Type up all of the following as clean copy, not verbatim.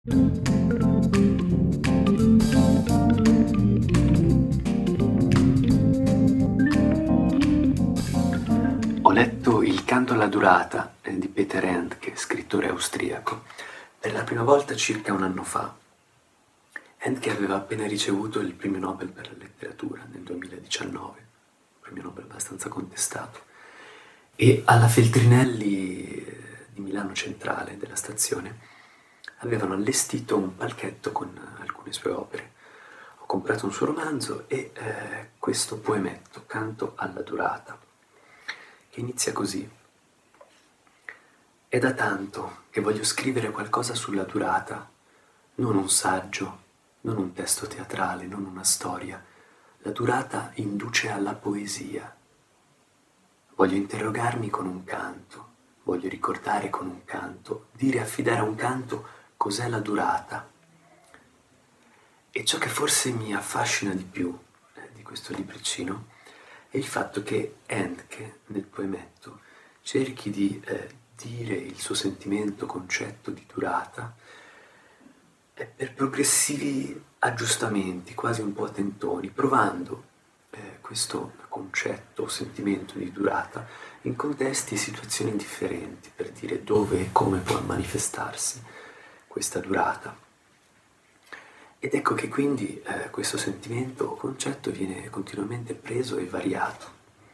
Ho letto Il canto alla durata di Peter Handke, scrittore austriaco, per la prima volta circa un anno fa. Handke aveva appena ricevuto il premio Nobel per la letteratura nel 2019, un premio Nobel abbastanza contestato, e alla Feltrinelli di Milano Centrale, della stazione, avevano allestito un palchetto con alcune sue opere. Ho comprato un suo romanzo e questo poemetto, Canto alla durata, che inizia così. È da tanto che voglio scrivere qualcosa sulla durata, non un saggio, non un testo teatrale, non una storia. La durata induce alla poesia. Voglio interrogarmi con un canto, voglio ricordare con un canto, dire, affidare a un canto cos'è la durata. E ciò che forse mi affascina di più di questo libricino è il fatto che Handke, nel poemetto, cerchi di dire il suo sentimento, concetto di durata, per progressivi aggiustamenti, quasi un po' a tentoni, provando questo concetto, sentimento di durata in contesti e situazioni differenti, per dire dove e come può manifestarsi questa durata. Ed ecco che quindi questo sentimento o concetto viene continuamente preso e variato.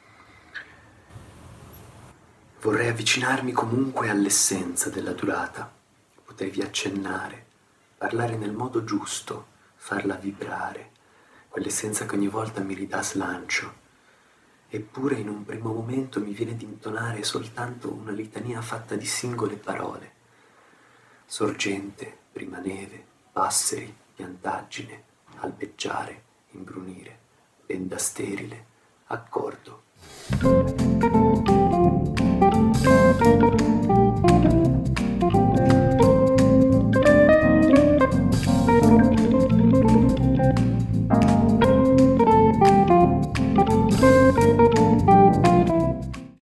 Vorrei avvicinarmi comunque all'essenza della durata, potervi accennare, parlare nel modo giusto, farla vibrare, quell'essenza che ogni volta mi ridà slancio. Eppure in un primo momento mi viene di intonare soltanto una litania fatta di singole parole. Sorgente, prima neve, passeri, piantaggine, albeggiare, imbrunire, benda sterile, accordo.